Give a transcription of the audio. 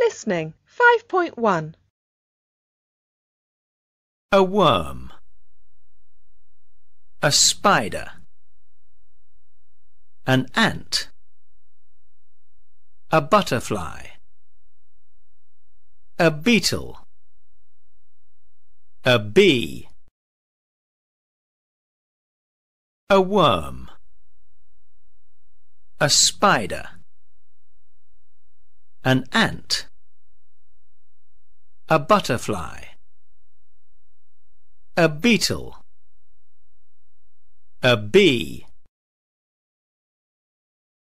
Listening 5.1. A worm. A spider. An ant. A butterfly. A beetle. A bee. A worm. A spider. An ant. A butterfly. A beetle. A bee.